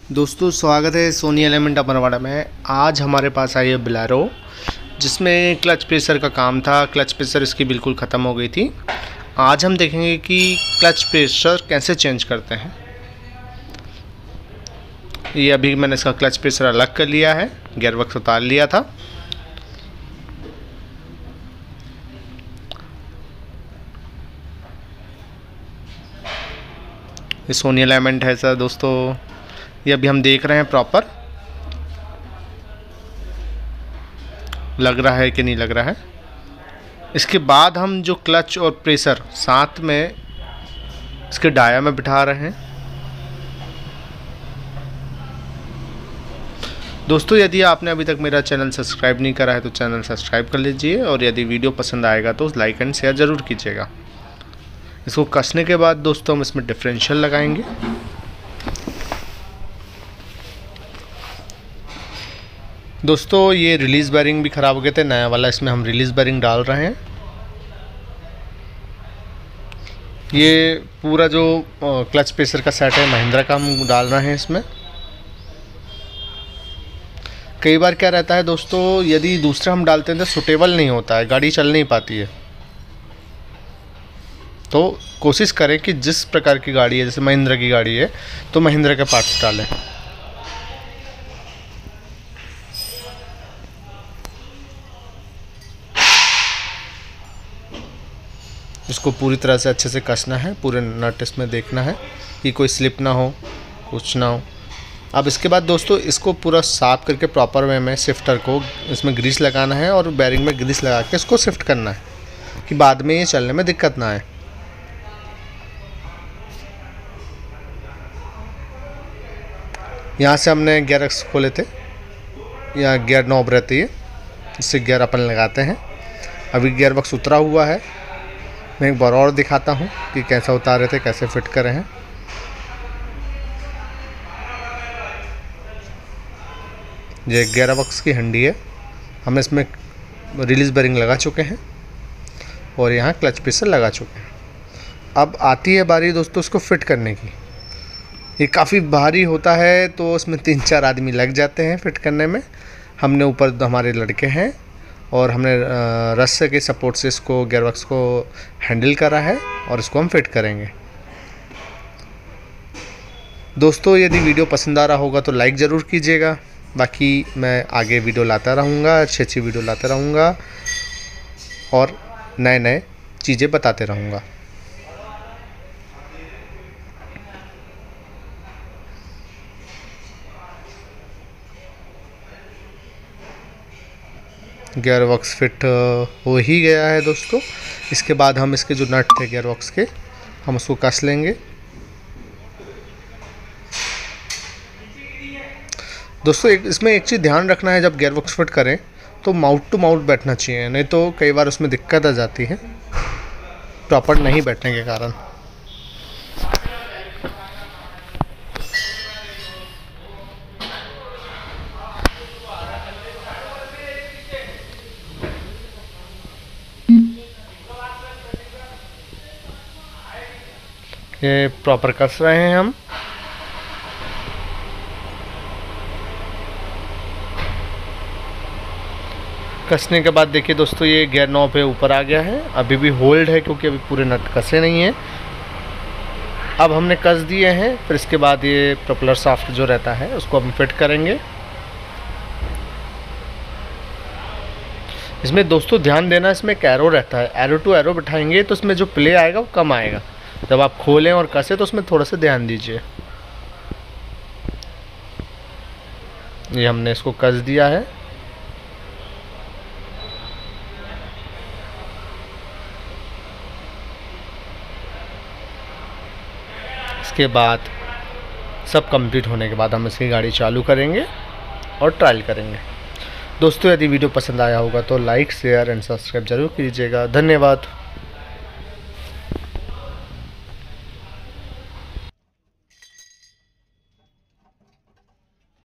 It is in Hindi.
दोस्तों स्वागत है सोनी एलिमेंट अमरवाड़ा में। आज हमारे पास आई है बोलेरो, जिसमें क्लच प्रेशर का काम था। क्लच प्रेशर इसकी बिल्कुल ख़त्म हो गई थी। आज हम देखेंगे कि क्लच प्रेशर कैसे चेंज करते हैं। ये अभी मैंने इसका क्लच प्रेशर अलग कर लिया है, गियर बॉक्स उतार लिया था। ये सोनी एलिमेंट है सर दोस्तों। ये अभी हम देख रहे हैं प्रॉपर लग रहा है कि नहीं लग रहा है। इसके बाद हम जो क्लच और प्रेशर साथ में इसके डाया में बिठा रहे हैं। दोस्तों यदि आपने अभी तक मेरा चैनल सब्सक्राइब नहीं करा है तो चैनल सब्सक्राइब कर लीजिए, और यदि वीडियो पसंद आएगा तो लाइक एंड शेयर ज़रूर कीजिएगा। इसको कसने के बाद दोस्तों हम इसमें डिफरेंशियल लगाएंगे। दोस्तों ये रिलीज़ बेयरिंग भी ख़राब हो गए थे, नया वाला इसमें हम रिलीज़ बेयरिंग डाल रहे हैं। ये पूरा जो क्लच प्रेशर का सेट है महिंद्रा का हम डाल रहे हैं इसमें। कई बार क्या रहता है दोस्तों, यदि दूसरा हम डालते हैं तो सुटेबल नहीं होता है, गाड़ी चल नहीं पाती है। तो कोशिश करें कि जिस प्रकार की गाड़ी है, जैसे महिंद्रा की गाड़ी है तो महिंद्रा के पार्ट्स डालें। इसको पूरी तरह से अच्छे से कसना है, पूरे नट इसमें देखना है कि कोई स्लिप ना हो, कुछ ना हो। अब इसके बाद दोस्तों इसको पूरा साफ करके प्रॉपर वे में शिफ्टर को इसमें ग्रीस लगाना है और बेयरिंग में ग्रीस लगा के इसको शिफ्ट करना है कि बाद में ये चलने में दिक्कत ना आए। यहाँ से हमने गियर एक्स खोले थे, या गियर नॉब रहती है, इससे गियर अपन लगाते हैं। अभी गियर बॉक्स उतरा हुआ है, मैं एक बार और दिखाता हूँ कि कैसा उतारे थे, कैसे फिट करे हैं। ये गियर बॉक्स की हंडी है, हम इसमें रिलीज़ बेयरिंग लगा चुके हैं और यहाँ क्लच प्रेशर लगा चुके हैं। अब आती है बारी दोस्तों इसको फिट करने की। ये काफ़ी भारी होता है तो इसमें 3-4 आदमी लग जाते हैं फिट करने में। हमने ऊपर हमारे लड़के हैं और हमने रस्से के सपोर्ट से इसको गियर बॉक्स को हैंडल करा है और इसको हम फिट करेंगे। दोस्तों यदि वीडियो पसंद आ रहा होगा तो लाइक ज़रूर कीजिएगा। बाकी मैं आगे वीडियो लाता रहूँगा, अच्छी वीडियो लाता रहूँगा और नए चीज़ें बताते रहूँगा। गियर बॉक्स फिट हो ही गया है दोस्तों। इसके बाद हम इसके जो नट थे गियर बॉक्स के, हम उसको कस लेंगे। दोस्तों इसमें एक चीज़ ध्यान रखना है, जब गियर बॉक्स फिट करें तो माउथ टू माउथ बैठना चाहिए, नहीं तो कई बार उसमें दिक्कत आ जाती है प्रॉपर नहीं बैठने के कारण। ये प्रॉपर कस रहे हैं हम। कसने के बाद देखिए दोस्तों ये गियर नॉब पे ऊपर आ गया है। अभी भी होल्ड है क्योंकि अभी पूरे नट कसे नहीं हैं। अब हमने कस दिए हैं, फिर इसके बाद ये प्रोपेलर शाफ्ट जो रहता है उसको हम फिट करेंगे। इसमें दोस्तों ध्यान देना, इसमें एक एरो रहता है, एरो टू एरो बिठाएंगे तो इसमें जो प्ले आएगा वो कम आएगा। जब आप खोलें और कसें तो उसमें थोड़ा सा ध्यान दीजिए। ये हमने इसको कस दिया है। इसके बाद सब कंप्लीट होने के बाद हम इसकी गाड़ी चालू करेंगे और ट्रायल करेंगे। दोस्तों यदि वीडियो पसंद आया होगा तो लाइक शेयर एंड सब्सक्राइब जरूर कीजिएगा। धन्यवाद।